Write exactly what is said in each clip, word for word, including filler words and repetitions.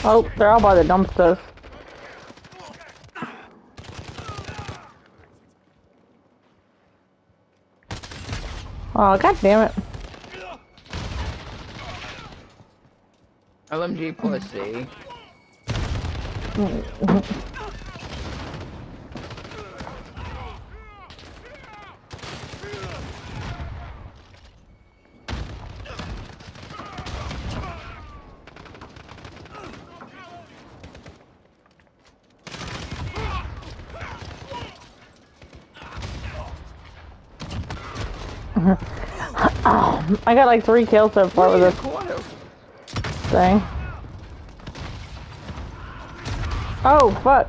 Oh, they're all by the dumpsters. Oh, god damn it. L M G pussy. I got like three kills so far with this thing. Oh, fuck.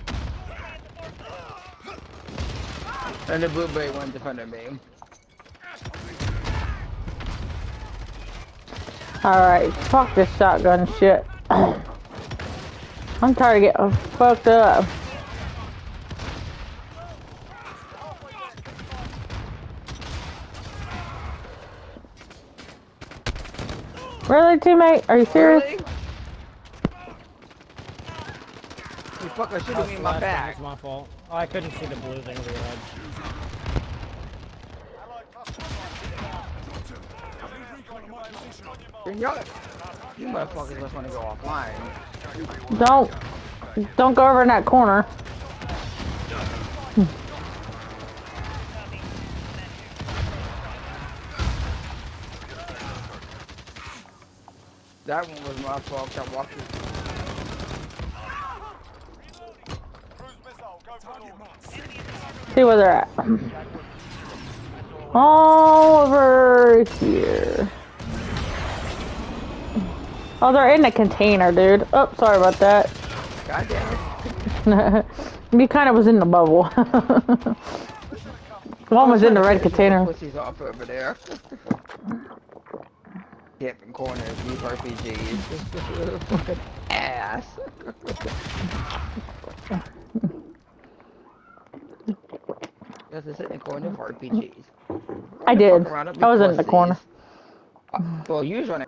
And the blueberry went in front of me. Alright, fuck this shotgun shit. I'm tired of getting fucked up. Really, teammate? Are you serious? Really? You fucker shooting me in my back. It's my fault. Oh, I couldn't see the blue thing over your head. You motherfuckers just want to go offline. Don't, don't go over in that corner. That one was my fault. I walked through. See where they're at. All over here. Oh, they're in the container, dude. Oh, sorry about that. God damn it. You kind of was in the bubble. One was in the red container. Pussies off over there. Dipping corners, these R P Gs. Fucking ass. Just to sit in the corner of R P Gs. I did. I was in the corner. Well, you was running.